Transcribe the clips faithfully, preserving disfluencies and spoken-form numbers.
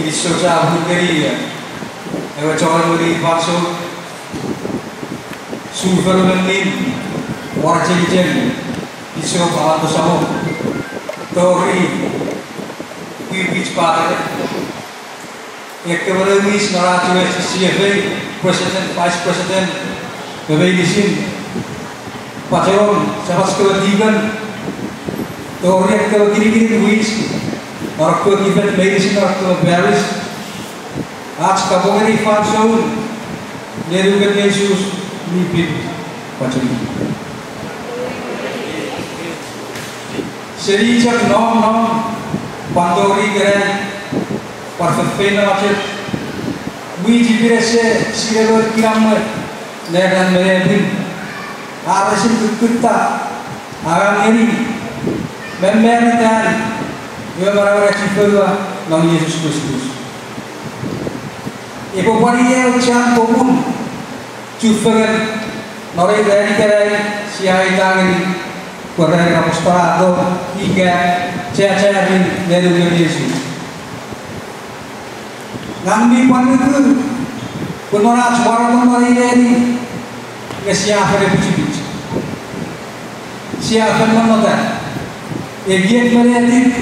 Social Bulgaria, ewa coba beri pasok, sulfur menin, warna jen, isu apa sama, tori, kuibich pada, ekonomi sekarang juga C F A, President, Vice President, beberapa di sini, pacaran, siapa sekalian, tori yang kiri-kiri duit. और कोई event medicine और कोई बैरिस आज कबोगरी फांसों नेरुगने शूज नीपिट पचड़ी शरीर नॉम नॉम पंडोरी करे परफेक्ट नाचे वीजी बिरसे सिरेवर किराम नेरन मेरे दिन आरसिन कुत्ता आराम नेरी member dan ia orang-orang cipta nama Yesus Kristus. Ibu bapa dia ucapan komun ciptakan nori dari dari siapa yang korang apostol hingga caya-caya dari Yesus. Ngambil pandu penora suara nori dari siapa yang bercipta siapa yang menonton Egiat melihat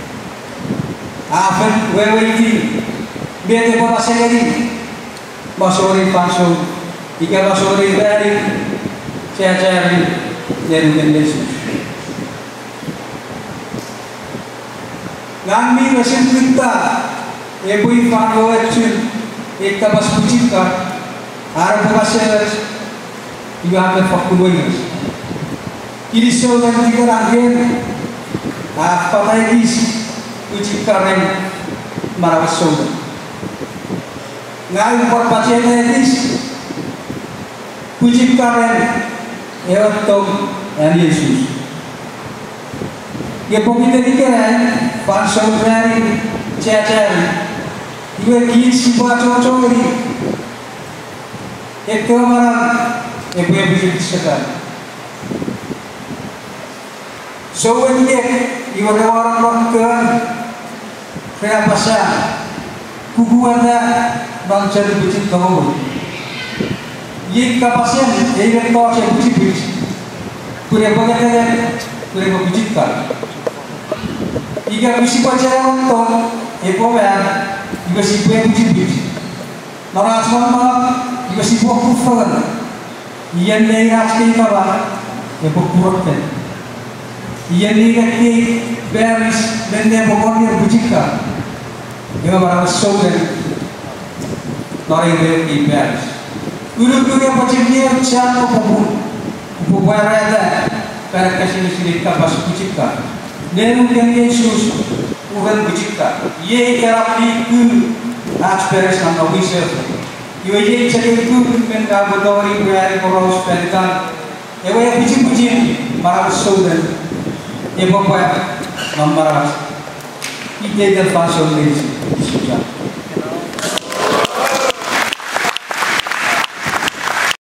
apa weweti biar apa sekali masori pasung jika masori dari saya cari dari Yesus ngambil mesin kita ibu ipan wajib kita pas pujitka harap pasal juga hampir fakulunya ini seorang tiga rangkaian apa lagi uji karen marawas soda. Ngai por pasien etis uji karen ewat tom dan Yesus. Dia pokoknya dikeren pansau dari cacar. Dia kisi baca cori. Itu marah ibu ibu sekali. So when dia iwan orang orang kaya pasal kubuana bangsa dibuat kamu. Ye kapasian, ye kau cakap buat buat. Kurang banyak kan? Kurang buat kan? Jika misi pacaran tu, ye komen, jika si buat buat buat. Nara asal mana, jika si buat kufran, ye ni asal kawan, ye buat buat kan? Ia ni kaki beris dan dia pokoknya bujika. Ia barang soden, nari dia di beris. Guru guru yang macam dia siapa pun, pun ada pada kasih sini kapas bujika. Nemu yang Yesus bukan bujika. Ia kerap itu आज beres nama wisir. Ia ia cakap itu kan kau berdoa beres koros perikan. Ia ia bujik bujik barang soden. Ibu bapa, mama, kita itu pasal ini.